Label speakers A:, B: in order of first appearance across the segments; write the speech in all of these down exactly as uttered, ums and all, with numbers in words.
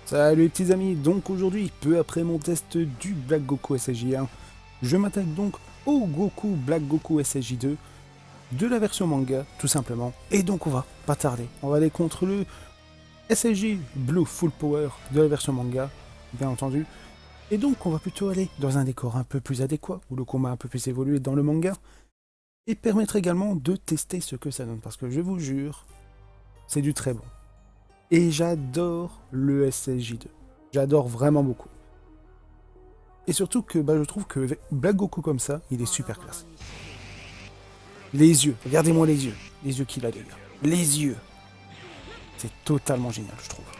A: Salut les petits amis, donc aujourd'hui, peu après mon test du Black Goku S S J un, je m'attaque donc au Goku Black Goku S S J deux de la version manga, tout simplement. Et donc on va pas tarder, on va aller contre le S S J Blue Full Power de la version manga, bien entendu. Et donc on va plutôt aller dans un décor un peu plus adéquat, où le combat a un peu plus évolué dans le manga, et permettre également de tester ce que ça donne, parce que je vous jure, c'est du très bon. Et j'adore le S S J deux. J'adore vraiment beaucoup. Et surtout que bah, je trouve que Black Goku comme ça, il est super classe. Les yeux, regardez-moi les yeux. Les yeux qu'il a, les gars. Les yeux. C'est totalement génial, je trouve.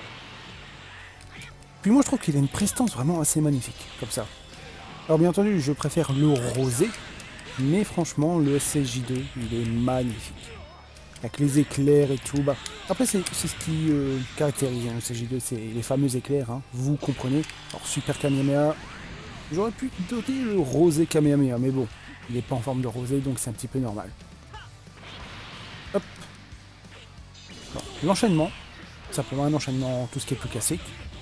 A: Puis moi, je trouve qu'il a une prestance vraiment assez magnifique, comme ça. Alors bien entendu, je préfère le rosé, mais franchement, le S S J deux, il est magnifique. Avec les éclairs et tout. Bah, après, c'est ce qui euh, caractérise hein, le S S J deux, c'est les fameux éclairs, hein, vous comprenez. Alors, Super Kamehameha, j'aurais pu donner le rosé Kamehameha, mais bon, il n'est pas en forme de rosé, donc c'est un petit peu normal. Hop. L'enchaînement, simplement un enchaînement, tout ce qui est plus classique.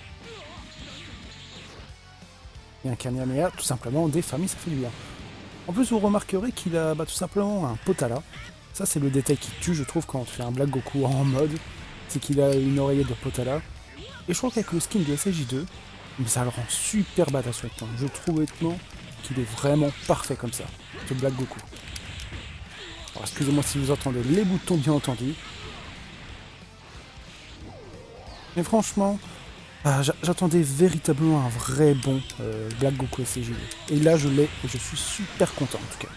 A: Et un Kamehameha, tout simplement, des familles, ça fait du bien. En plus, vous remarquerez qu'il a bah, tout simplement un potala. Ça, c'est le détail qui tue, je trouve, quand on fait un Black Goku en mode. C'est qu'il a une oreillette de potala. Et je crois qu'avec le skin du S S J deux, ça le rend super badass maintenant. Je trouve honnêtement qu'il est vraiment parfait comme ça, ce Black Goku. Alors, excusez-moi si vous entendez les boutons, bien entendu. Mais franchement, ah, j'attendais véritablement un vrai bon euh, Black Goku S S J deux. Et là, je l'ai et je suis super content en tout cas.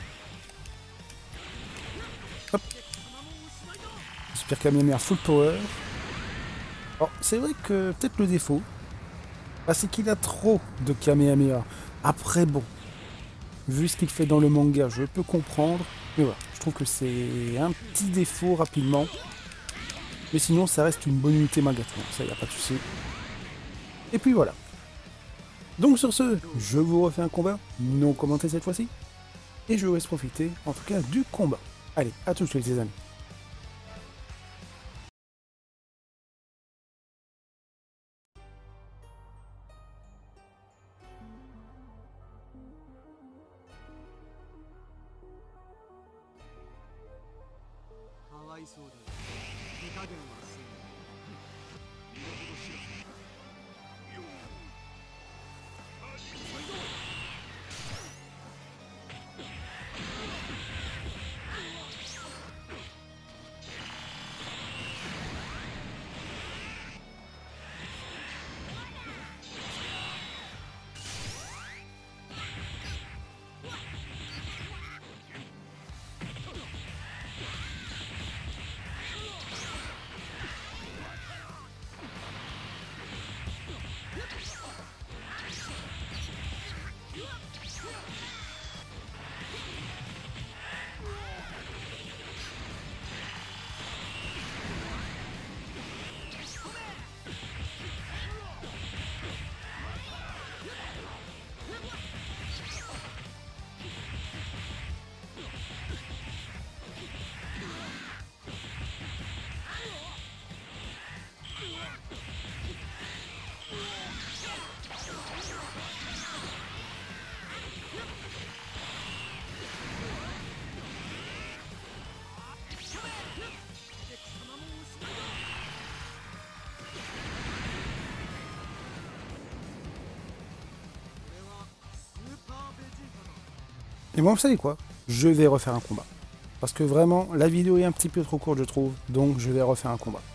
A: Hop. Super Kamehameha Full Power. Alors, c'est vrai que peut-être le défaut, bah, c'est qu'il a trop de Kamehameha. Après, bon, vu ce qu'il fait dans le manga, je peux comprendre. Mais voilà, je trouve que c'est un petit défaut rapidement. Mais sinon, ça reste une bonne unité Magatron, ça y a pas de souci. Et puis voilà. Donc sur ce, je vous refais un combat, non commenté cette fois-ci. Et je vous laisse profiter, en tout cas, du combat. Allez, à tous les amis. Et moi, vous savez quoi? Je vais refaire un combat. Parce que vraiment, la vidéo est un petit peu trop courte, je trouve. Donc, je vais refaire un combat.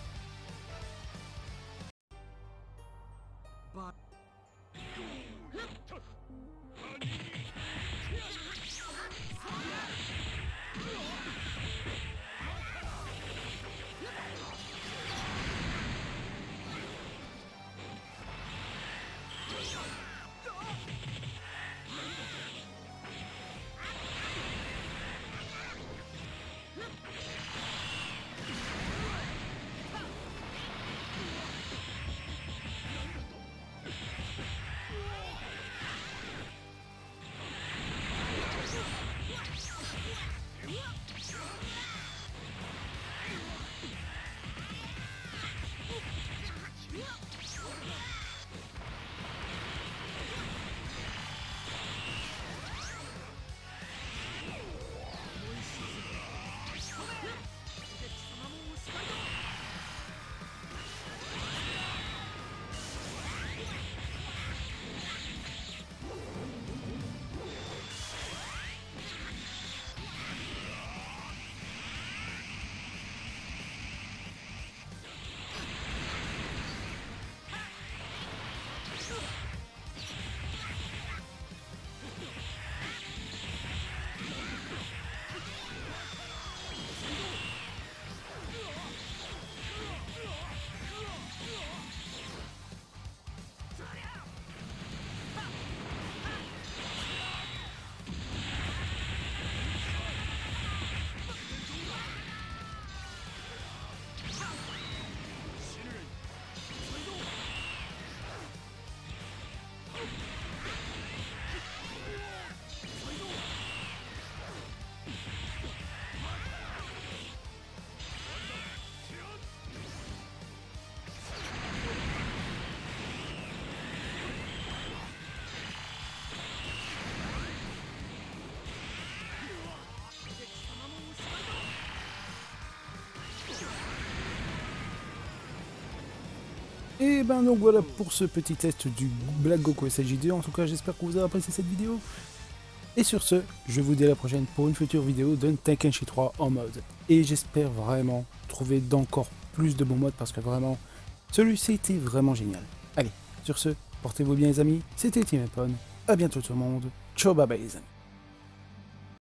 A: Et ben donc voilà pour ce petit test du Black Goku S L J deux. En tout cas, j'espère que vous avez apprécié cette vidéo. Et sur ce, je vous dis à la prochaine pour une future vidéo de Tenkaichi trois en mode. Et j'espère vraiment trouver d'encore plus de bons modes parce que vraiment, celui-ci était vraiment génial. Allez, sur ce, portez-vous bien les amis, c'était Team Epon. À bientôt tout le monde. Ciao bye bye les amis.